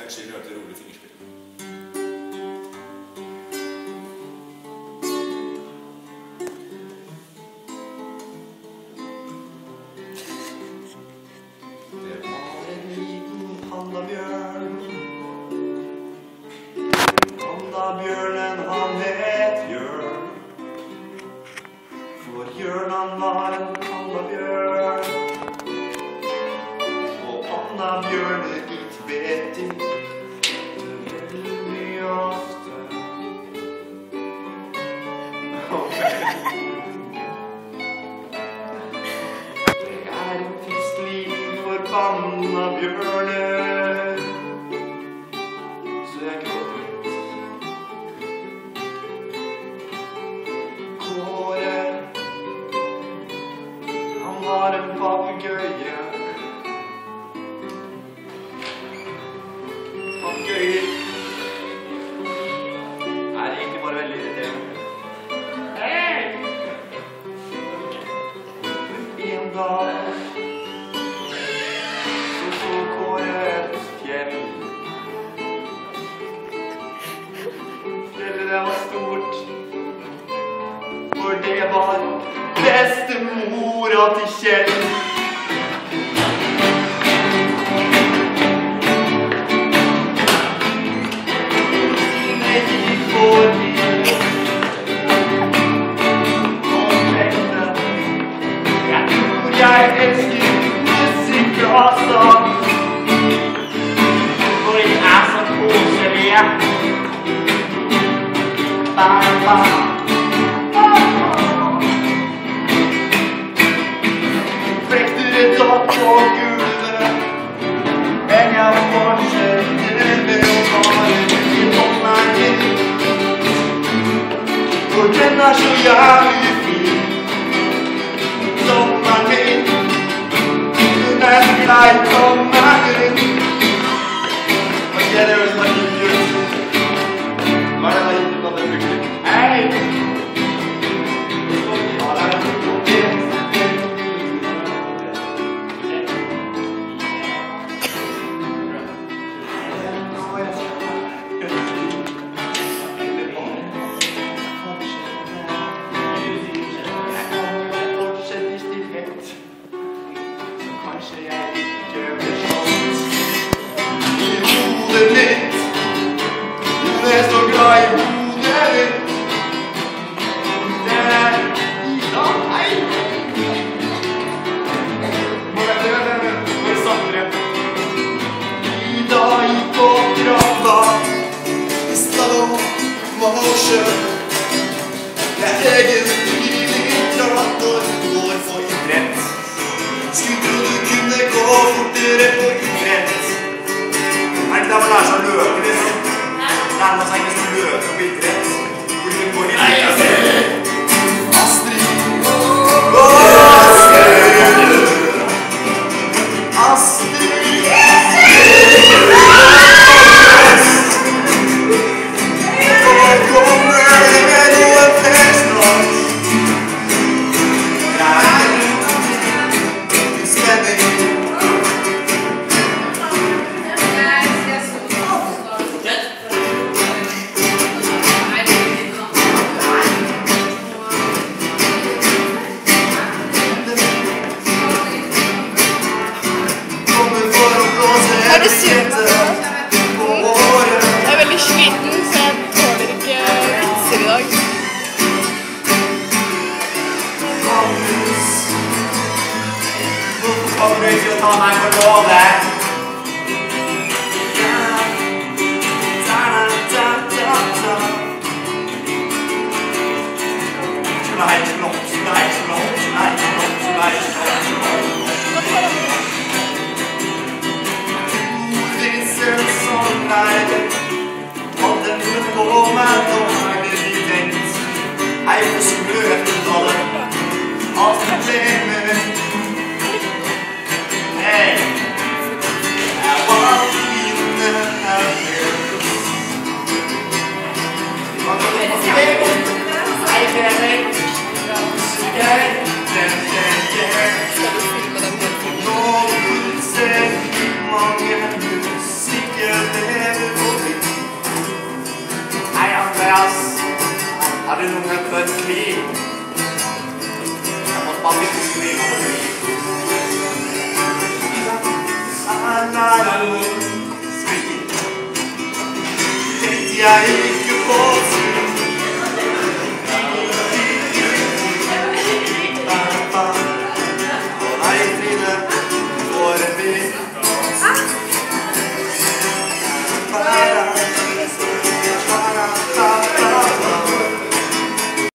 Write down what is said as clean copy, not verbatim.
kanskje vi møter rolig fingerspill. Det var en liten pandabjørn. Pandabjørnen han het Jørn. For Jørn han var en pandabjørn. Og pandabjørner ikke vet de veldig ofte. Det er en trist liv for pandabjørner. Så jeg gråter litt. Kåre, han var en papegøye. Papegøyer er egentlig bare veldig irriterende. Hei! En dag så Kåre et fjell. Fjellet det var stort, for det var bestemora til Kjell. Det gikk forbi og tenkte, jeg tror jeg elsker musikk, altså. For jeg er så koselig. Ba-ba. Flekter opp på gulvet, men jeg fortsetter med å bare bruke hånda din. For den er så jævlig fin. Sommeren min, den er grei sommeren. Ok, det høres bare litt ut. Hva er det da ikke på den brukte? Hei! Ja, det er en kanskje jeg ikke blir slått i hodet mitt. Hun er så glad i hodet mitt. Det er Ida. Hei! Må det saktere. Ida gikk på trappa i slow motion. Det er egentlig litt rart når du går på idrett. Skulle tro du kunne gå fortere på idrett. Er det der man lærer seg å løpe, liksom? Lærer man seg ikke å løpe på idrett? Hvor du går litt Astrid! Astrid! nung nagpag-clean. Kapag papit ko yung Another sweet. Yay, you